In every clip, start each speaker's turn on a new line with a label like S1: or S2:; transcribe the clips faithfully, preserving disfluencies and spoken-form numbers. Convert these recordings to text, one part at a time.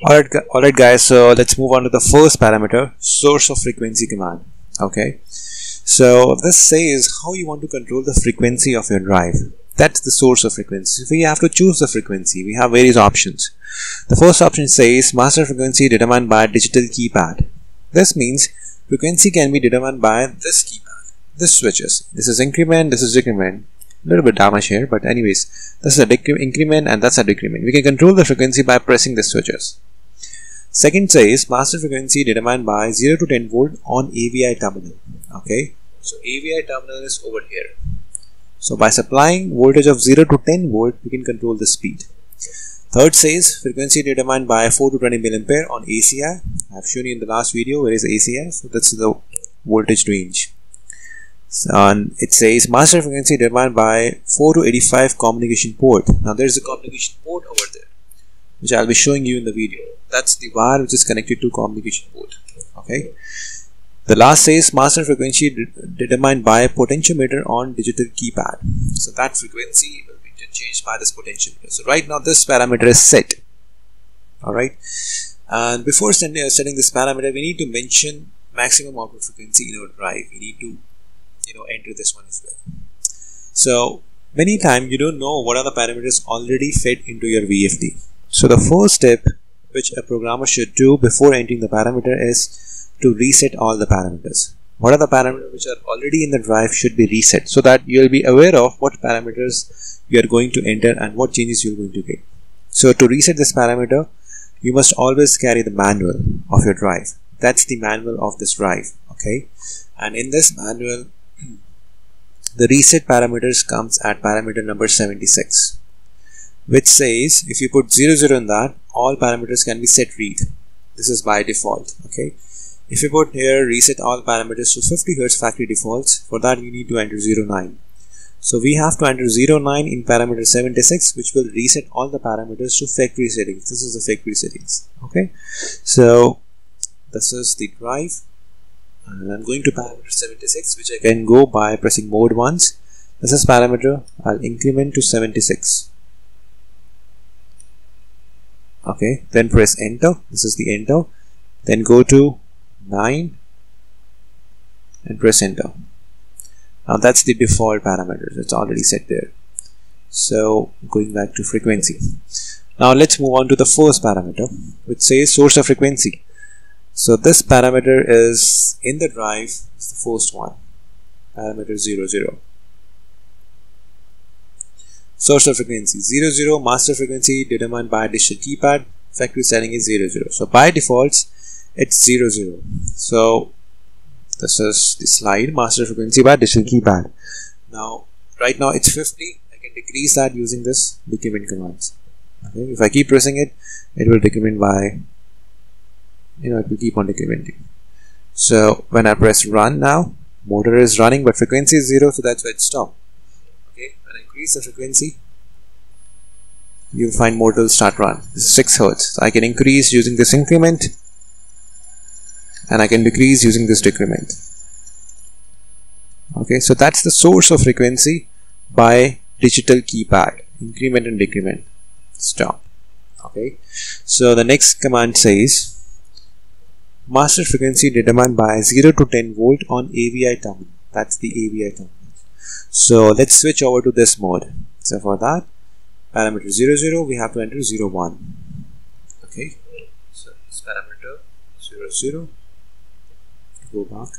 S1: Alright, alright guys, so let's move on to the first parameter, source of frequency command. Okay, so this says how you want to control the frequency of your drive. That's the source of frequency. So we have to choose the frequency. We have various options. The first option says master frequency determined by digital keypad. This means frequency can be determined by this keypad, this switches. This is increment, this is decrement. A little bit damage here, but anyways, this is a increment and that's a decrement. We can control the frequency by pressing the switches. Second says master frequency determined by zero to ten volt on A V I terminal. Okay, so A V I terminal is over here. So by supplying voltage of zero to ten volt, we can control the speed. Third says frequency determined by four to twenty milliampere on A C I. I have shown you in the last video where is A C I, so that's the voltage range. And it says master frequency determined by four to eighty-five communication port. Now there is a communication port over there, which I'll be showing you in the video. That's the wire which is connected to communication port. Okay. The last says master frequency de determined by potentiometer on digital keypad. So that frequency will be changed by this potentiometer. So right now this parameter is set. Alright. And before setting, uh, setting this parameter, we need to mention maximum output frequency in our drive. We need to you know enter this one as well. So many times you don't know what are the parameters already fed into your V F D. So the first step which a programmer should do before entering the parameter is to reset all the parameters. What are the parameters which are already in the drive should be reset, so that you will be aware of what parameters you are going to enter and what changes you are going to get. So to reset this parameter, you must always carry the manual of your drive. That's the manual of this drive. Okay, and in this manual the reset parameters comes at parameter number seventy-six, which says if you put zero zero in that, all parameters can be set read. This is by default. Okay, if you put here reset all parameters to fifty hertz factory defaults, for that you need to enter zero nine. So we have to enter zero nine in parameter seventy-six, which will reset all the parameters to factory settings. This is the factory settings. Okay, so this is the drive. And I'm going to parameter seventy-six, which I can go by pressing mode once. This is parameter. I'll increment to seventy-six. Okay, then press enter. This is the enter. Then go to nine and press enter. Now that's the default parameters. It's already set there. So going back to frequency. Now let's move on to the first parameter, which says source of frequency. So this parameter is in the drive, it's the first one, parameter zero zero. Source of frequency zero zero, master frequency determined by digital keypad, factory setting is zero zero. So by default it's zero zero. So this is the slide, master frequency by digital keypad. Now right now it's fifty. I can decrease that using this decrement commands. Okay, if I keep pressing it, it will decrement by, you know, it will keep on decrementing. So when I press run now, motor is running but frequency is zero, so that's why it stopped. Okay, when I increase the frequency, you'll find motor will start run. This is six hertz. So I can increase using this increment and I can decrease using this decrement. Okay, so that's the source of frequency by digital keypad, increment and decrement. Stop. Okay, so the next command says master frequency determined by zero to ten volt on A V I terminal. That's the A V I terminal. So let's switch over to this mode. So for that, parameter zero zero, we have to enter zero one. Okay, so this parameter zero zero, go back,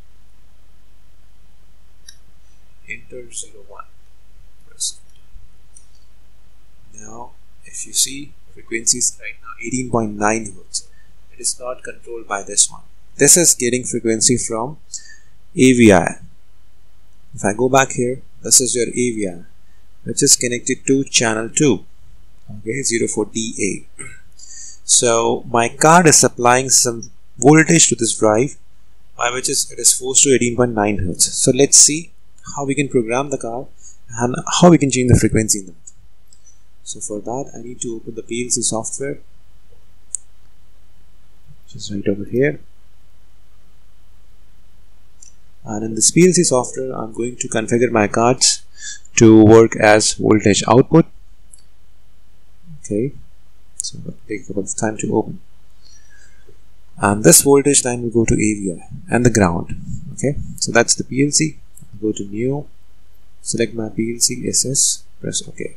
S1: enter zero one. Press enter. Now if you see, frequency is right now eighteen point nine hertz. It is not controlled by this one. This is getting frequency from A V I. If I go back here, this is your A V I, which is connected to channel two. Okay, zero four D A. So my card is supplying some voltage to this drive, by which is it is forced to eighteen point nine hertz. So let's see how we can program the card and how we can change the frequency in that. So for that, I need to open the P L C software, which is right over here. And in this P L C software, I'm going to configure my cards to work as voltage output. Okay, so it'll take a couple of time to open. And this voltage line will go to A V I and the ground. Okay, so that's the P L C. Go to new, select my P L C S S, press OK.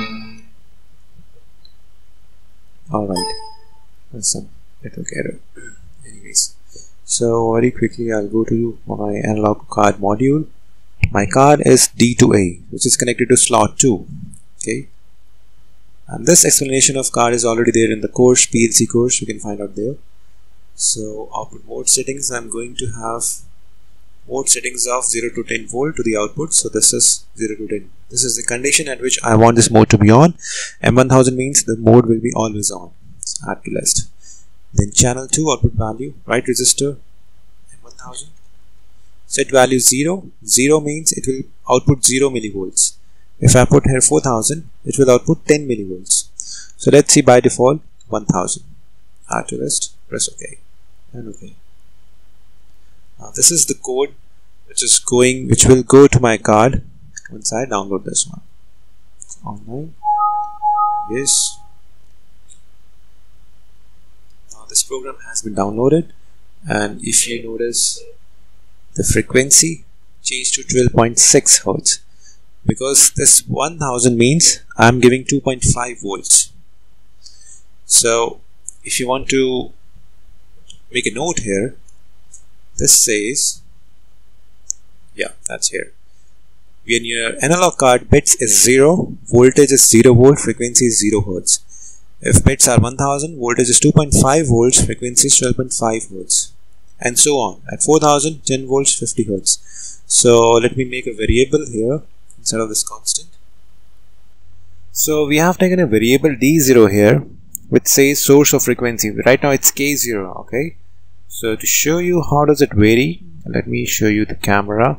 S1: Alright, there's some network error. Anyways, so very quickly I'll go to my analog card module. My card is D two A, which is connected to slot two. Okay, and this explanation of card is already there in the course, P L C course, you can find out there. So output mode settings, I'm going to have mode settings of zero to ten volt to the output. So this is zero to ten. This is the condition at which I want this mode to be on. M one thousand means the mode will be always on. So add to list. Then channel two output value, write resistor M one thousand. Set value zero. zero means it will output zero millivolts. If I put here four thousand, it will output ten millivolts. So let's see by default one thousand. Add to list, press OK and OK. Now this is the code which is going, which will go to my card once I download this one. Online. Yes. Now this program has been downloaded, and if you notice, the frequency changed to twelve point six hertz, because this one thousand means I'm giving two point five volts. So if you want to make a note here, this says, yeah, that's here. When your analog card bits is zero, voltage is zero volt, frequency is zero hertz. If bits are one thousand, voltage is two point five volts, frequency is twelve point five hertz, and so on. At four thousand, ten volts, fifty hertz. So let me make a variable here instead of this constant. So we have taken a variable D zero here, which says source of frequency. Right now it's K zero. Okay, so to show you how does it vary, let me show you the camera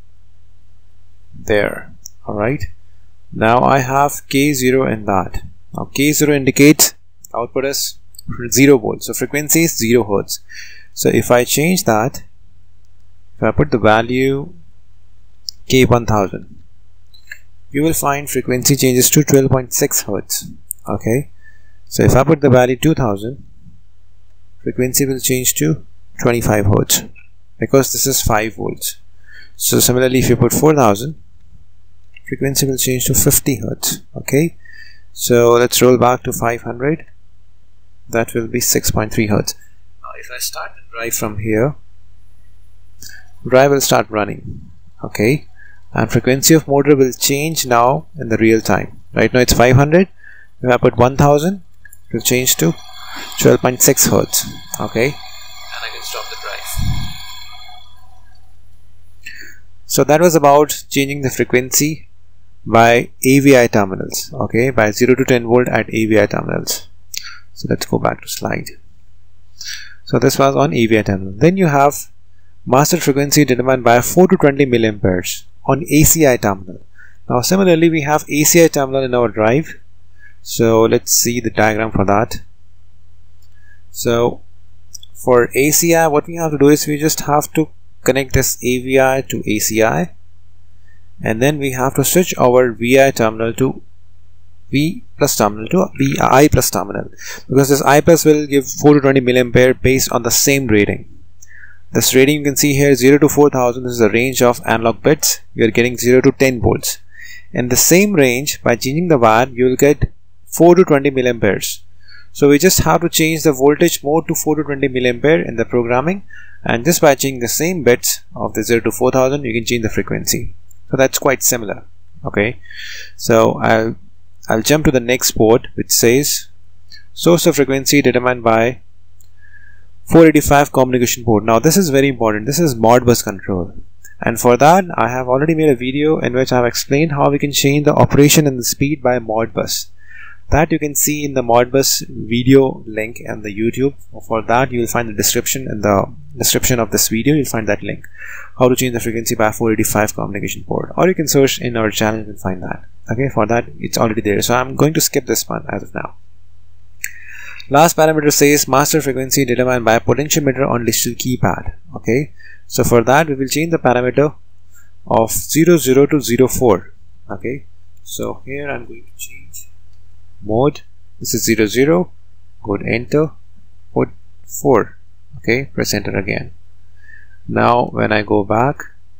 S1: there. Alright, now I have K zero in that. Now K zero indicates output is zero volts, so frequency is zero hertz. So if I change that, if I put the value K one thousand, you will find frequency changes to twelve point six hertz. Okay, so if I put the value two thousand, frequency will change to twenty-five hertz, because this is five volts. So similarly, if you put four thousand, frequency will change to fifty hertz. Okay, so let's roll back to five hundred. That will be six point three hertz. Now if I start the drive from here, drive will start running. Okay, and frequency of motor will change now in the real time. Right now it's five hundred. If I put one thousand, it will change to twelve point six hertz. Okay, and I can stop the drive. So that was about changing the frequency by A V I terminals. Okay, by zero to ten volt at A V I terminals. So let's go back to slide. So this was on A V I terminal. Then you have master frequency determined by four to twenty milliamperes on A C I terminal. Now similarly, we have A C I terminal in our drive. So let's see the diagram for that. So for A C I, what we have to do is we just have to connect this A V I to A C I, and then we have to switch our V I terminal to V plus terminal to V I plus terminal, because this I plus will give four to twenty milliampere based on the same rating. This rating you can see here, zero to four thousand. This is the range of analog bits. We are getting zero to ten volts. In the same range, by changing the wire, you will get four to twenty milliamperes. So we just have to change the voltage mode to four to twenty milliampere in the programming, and just by changing the same bits of the zero to four thousand, you can change the frequency. So that's quite similar. Okay, so I'll I'll jump to the next port, which says source of frequency determined by four eighty-five communication port. Now this is very important. This is Modbus control, and for that I have already made a video in which I have explained how we can change the operation and the speed by Modbus. That you can see in the Modbus video link and the YouTube. For that you will find the description in the description of this video. You'll find that link, how to change the frequency by four eighty-five communication port, or you can search in our channel and find that. Okay, for that it's already there, so I'm going to skip this one as of now. Last parameter says master frequency determined by potentiometer on digital keypad. Okay, so for that we will change the parameter of zero zero to zero four. Okay, so here I'm going to change mode. This is zero zero. go to enter, put four. Okay, press enter again. Now when I go back,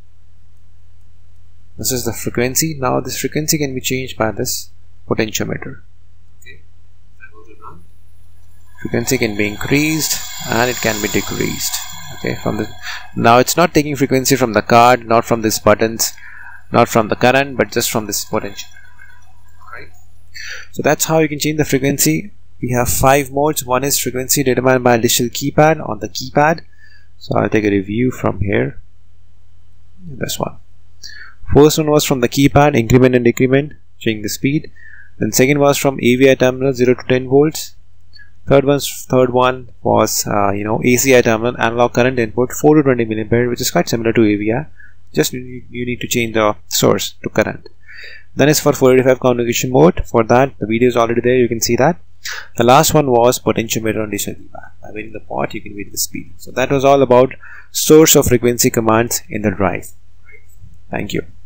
S1: this is the frequency. Now this frequency can be changed by this potentiometer. Okay, if I go to run, frequency can be increased and it can be decreased. Okay, from the now it's not taking frequency from the card, not from these buttons, not from the current, but just from this potential. Right. So that's how you can change the frequency. We have five modes. One is frequency determined by a digital keypad on the keypad. So I'll take a review from here. This one. First one was from the keypad, increment and decrement, changing the speed. Then second was from A V I terminal, zero to ten volts. Third one, third one was uh, you know A C I terminal, analog current input, four to twenty milliampere, which is quite similar to A V I. Just you, you need to change the source to current. Then is for four eighty-five conjugation mode. For that, the video is already there. You can see that. The last one was potentiometer on digital keypad. By varying the pot, you can vary the speed. So that was all about source of frequency commands in the drive. Thank you.